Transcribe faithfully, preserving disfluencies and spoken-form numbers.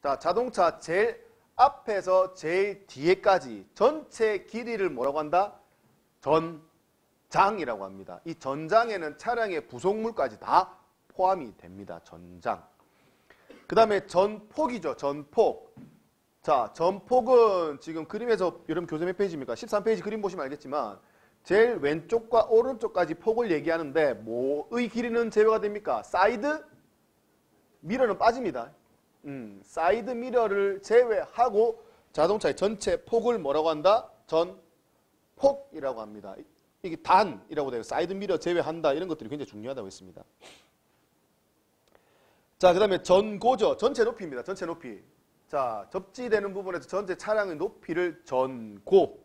자, 자동차 제일 앞에서 제일 뒤에까지 전체 길이를 뭐라고 한다? 전장이라고 합니다. 이 전장에는 차량의 부속물까지 다 포함이 됩니다. 전장. 그 다음에 전폭이죠. 전폭. 자, 전폭은 지금 그림에서 여러분 교재 몇 페이지입니까? 십삼 페이지 그림 보시면 알겠지만 제일 왼쪽과 오른쪽까지 폭을 얘기하는데 뭐의 길이는 제외가 됩니까? 사이드 미러는 빠집니다. 음, 사이드 미러를 제외하고 자동차의 전체 폭을 뭐라고 한다? 전폭이라고 합니다. 이게 단이라고 돼요. 사이드 미러 제외한다. 이런 것들이 굉장히 중요하다고 했습니다. 자, 그 다음에 전고죠. 전체 높이입니다. 전체 높이. 자, 접지되는 부분에서 전체 차량의 높이를 전고.